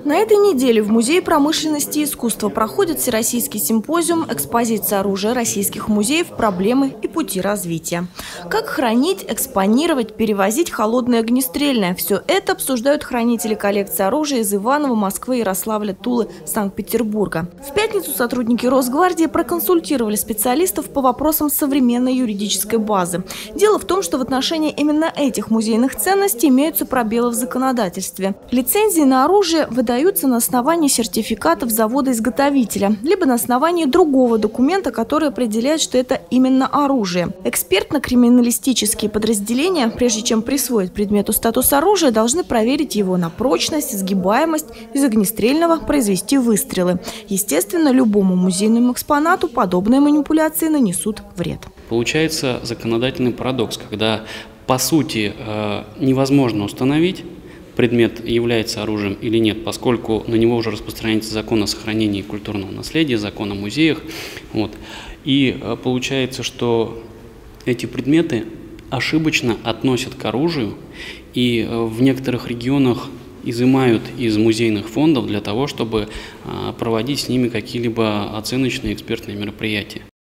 На этой неделе в Музее промышленности и искусства проходит всероссийский симпозиум «Экспозиция оружия российских музеев. Проблемы и пути развития». Как хранить, экспонировать, перевозить холодное огнестрельное – все это обсуждают хранители коллекции оружия из Иваново, Москвы, Ярославля, Тулы, Санкт-Петербурга. В пятницу сотрудники Росгвардии проконсультировали специалистов по вопросам современной юридической базы. Дело в том, что в отношении именно этих музейных ценностей имеются пробелы в законодательстве. Лицензии на оружие выдаются на основании сертификатов завода-изготовителя, либо на основании другого документа, который определяет, что это именно оружие. Экспертно-криминалистические подразделения, прежде чем присвоить предмету статус оружия, должны проверить его на прочность, сгибаемость, из огнестрельного произвести выстрелы. Естественно, любому музейному экспонату подобные манипуляции нанесут вред. Получается законодательный парадокс, когда по сути невозможно установить, предмет является оружием или нет, поскольку на него уже распространяется закон о сохранении культурного наследия, закон о музеях. И получается, что эти предметы ошибочно относят к оружию и в некоторых регионах изымают из музейных фондов для того, чтобы проводить с ними какие-либо оценочные экспертные мероприятия.